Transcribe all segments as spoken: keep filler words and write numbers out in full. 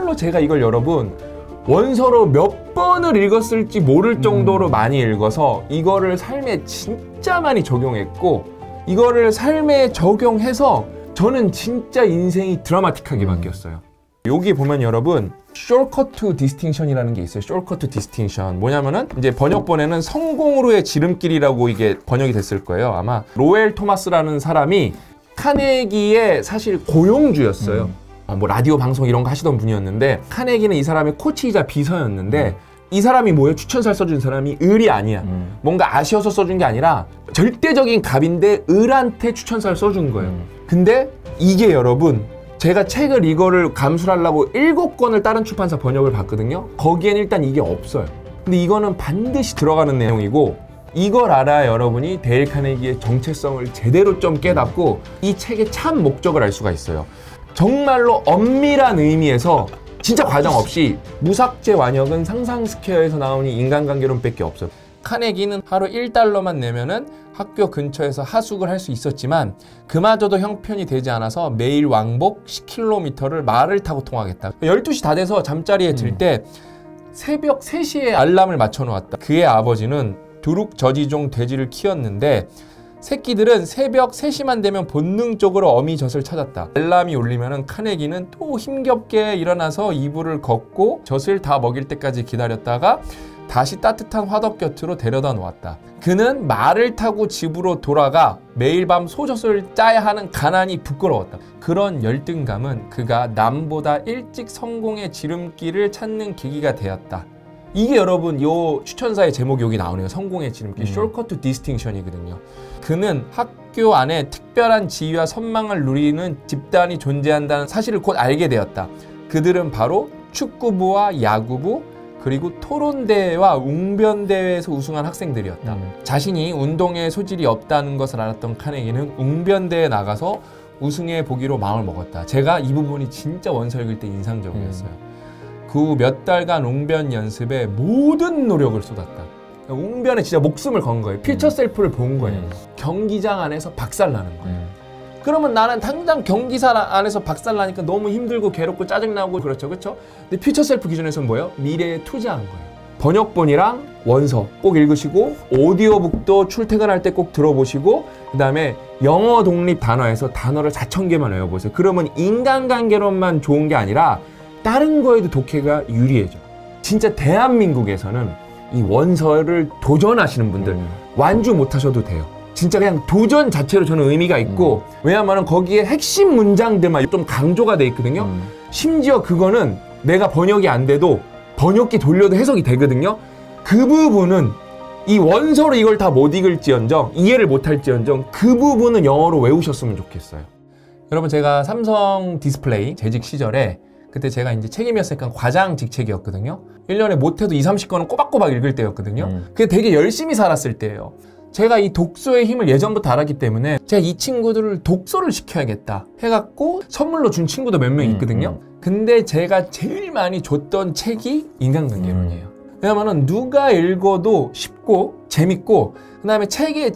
정말로 제가 이걸 여러분 원서로 몇 번을 읽었을지 모를 정도로 음. 많이 읽어서 이거를 삶에 진짜 많이 적용했고, 이거를 삶에 적용해서 저는 진짜 인생이 드라마틱하게 음. 바뀌었어요. 여기 보면 여러분 shortcut to distinction이라는 게 있어요. shortcut to distinction 뭐냐면은 이제 번역본에는 성공으로의 지름길이라고 이게 번역이 됐을 거예요. 아마 로엘 토마스라는 사람이 카네기의 사실 고용주였어요. 음. 어, 뭐 라디오 방송 이런 거 하시던 분이었는데, 카네기는 이 사람의 코치이자 비서였는데 음. 이 사람이 뭐예요? 추천사를 써준 사람이 을이 아니야. 음. 뭔가 아쉬워서 써준 게 아니라 절대적인 갑인데 을한테 추천사를 써준 거예요. 음. 근데 이게 여러분, 제가 책을 이거를 감수하려고 일곱 권을 다른 출판사 번역을 봤거든요. 거기엔 일단 이게 없어요. 근데 이거는 반드시 들어가는 내용이고, 이걸 알아야 여러분이 데일 카네기의 정체성을 제대로 좀 깨닫고 이 책의 참 목적을 알 수가 있어요. 정말로 엄밀한 의미에서 진짜 과정 없이 무삭제 완역은 상상 스퀘어에서 나오는 인간관계론밖에 없어요. 카네기는 하루 일 달러만 내면은 학교 근처에서 하숙을 할 수 있었지만 그마저도 형편이 되지 않아서 매일 왕복 십 킬로미터를 말을 타고 통하겠다. 열두 시 다 돼서 잠자리에 들 때 새벽 세 시에 알람을 맞춰 놓았다. 그의 아버지는 두룩 저지종 돼지를 키웠는데 새끼들은 새벽 세 시만 되면 본능적으로 어미젖을 찾았다. 알람이 울리면은 카네기는 또 힘겹게 일어나서 이불을 걷고 젖을 다 먹일 때까지 기다렸다가 다시 따뜻한 화덕 곁으로 데려다 놓았다. 그는 말을 타고 집으로 돌아가 매일 밤 소젖을 짜야 하는 가난이 부끄러웠다. 그런 열등감은 그가 남보다 일찍 성공의 지름길을 찾는 계기가 되었다. 이게 여러분 요 추천사의 제목이 여기 나오네요. 성공의 지름길, 음. shortcut to distinction이거든요. 그는 학교 안에 특별한 지위와 선망을 누리는 집단이 존재한다는 사실을 곧 알게 되었다. 그들은 바로 축구부와 야구부, 그리고 토론대회와 웅변대회에서 우승한 학생들이었다. 음. 자신이 운동에 소질이 없다는 것을 알았던 카네기는 웅변대회에 나가서 우승해 보기로 마음을 먹었다. 제가 이 부분이 진짜 원서 읽을 때 인상적이었어요. 음. 그 후 몇 달간 웅변 연습에 모든 노력을 쏟았다. 웅변에 진짜 목숨을 건 거예요. 퓨처 셀프를 본 거예요. 음. 경기장 안에서 박살나는 거예요. 음. 그러면 나는 당장 경기사 안에서 박살나니까 너무 힘들고 괴롭고 짜증나고 그렇죠. 그렇죠? 근데 퓨처 셀프 기준에서는 뭐예요? 미래에 투자한 거예요. 번역본이랑 원서 꼭 읽으시고, 오디오북도 출퇴근할 때 꼭 들어보시고, 그 다음에 영어 독립 단어에서 단어를 사천 개만 외워보세요. 그러면 인간관계론만 좋은 게 아니라 다른 거에도 독해가 유리해져. 진짜 대한민국에서는 이 원서를 도전하시는 분들 음. 완주 못하셔도 돼요. 진짜 그냥 도전 자체로 저는 의미가 있고, 음. 왜냐하면 거기에 핵심 문장들만 좀 강조가 돼 있거든요. 음. 심지어 그거는 내가 번역이 안 돼도 번역기 돌려도 해석이 되거든요. 그 부분은 이 원서로 이걸 다 못 읽을지언정, 이해를 못할지언정 그 부분은 영어로 외우셨으면 좋겠어요. 여러분, 제가 삼성 디스플레이 재직 시절에 그때 제가 이제 책임이었으니까 과장 직책이었거든요. 일 년에 못해도 이삼십 권은 꼬박꼬박 읽을 때였거든요. 음. 그게 되게 열심히 살았을 때예요. 제가 이 독서의 힘을 예전부터 알았기 때문에 제가 이 친구들을 독서를 시켜야겠다 해갖고 선물로 준 친구도 몇 명 있거든요. 음, 음. 근데 제가 제일 많이 줬던 책이 인간관계론이에요. 음. 왜냐면은 누가 읽어도 쉽고 재밌고, 그 다음에 책의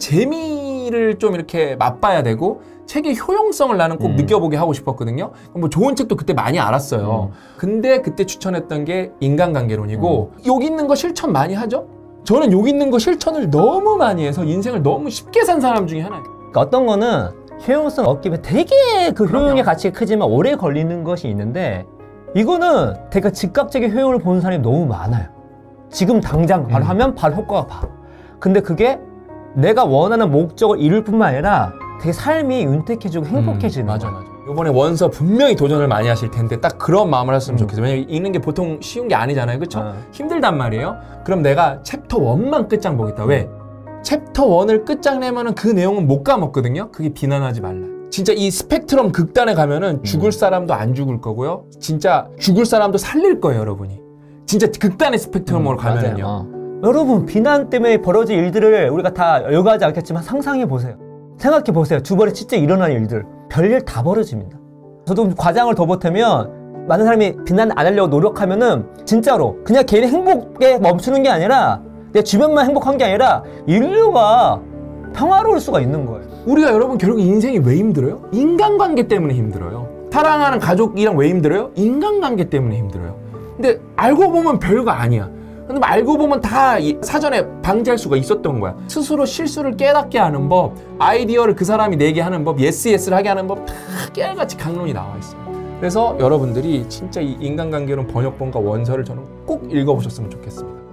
재미를 좀 이렇게 맛봐야 되고, 책의 효용성을 나는 꼭 음. 느껴보게 하고 싶었거든요. 뭐 좋은 책도 그때 많이 알았어요. 음. 근데 그때 추천했던 게 인간관계론이고, 음. 여기 있는 거 실천 많이 하죠? 저는 여기 있는 거 실천을 너무 많이 해서 인생을 너무 쉽게 산 사람 중에 하나예요. 그러니까 어떤 거는 효용성 얻기 위해 되게 그 그럼요. 효용의 가치가 크지만 오래 걸리는 것이 있는데, 이거는 되게 즉각적인 효용을 보는 사람이 너무 많아요. 지금 당장 바로 음. 하면 바로 효과가 봐. 근데 그게 내가 원하는 목적을 이룰 뿐만 아니라 되게 삶이 윤택해지고 행복해지는 음, 맞아, 맞아. 이번에 원서 분명히 도전을 많이 하실 텐데 딱 그런 마음을 하셨으면 음. 좋겠어요. 왜냐면 읽는 게 보통 쉬운 게 아니잖아요. 그쵸? 어. 힘들단 말이에요. 그럼 내가 챕터 일만 끝장 보겠다. 왜? 챕터 일을 끝장내면은 그 내용은 못 까먹거든요. 그게 비난하지 말라. 진짜 이 스펙트럼 극단에 가면은 죽을 사람도 안 죽을 거고요. 진짜 죽을 사람도 살릴 거예요, 여러분이. 진짜 극단의 스펙트럼으로 음, 가면은요. 어. 여러분, 비난 때문에 벌어질 일들을 우리가 다 열거하지 않겠지만 상상해 보세요. 생각해 보세요. 주변에 진짜 일어난 일들, 별일 다 벌어집니다. 저도 과장을 더 보태면 많은 사람이 비난 안 하려고 노력하면은 진짜로 그냥 개인의 행복에 멈추는 게 아니라 내 주변만 행복한 게 아니라 인류가 평화로울 수가 있는 거예요. 우리가 여러분 결국 인생이 왜 힘들어요? 인간관계 때문에 힘들어요. 사랑하는 가족이랑 왜 힘들어요? 인간관계 때문에 힘들어요. 근데 알고 보면 별거 아니야. 근데 알고 보면 다 사전에 방지할 수가 있었던 거야. 스스로 실수를 깨닫게 하는 법, 아이디어를 그 사람이 내게 하는 법, 예스 예스를 하게 하는 법 다 깨알같이 강론이 나와 있어요. 그래서 여러분들이 진짜 이 인간관계론 번역본과 원서를 저는 꼭 읽어보셨으면 좋겠습니다.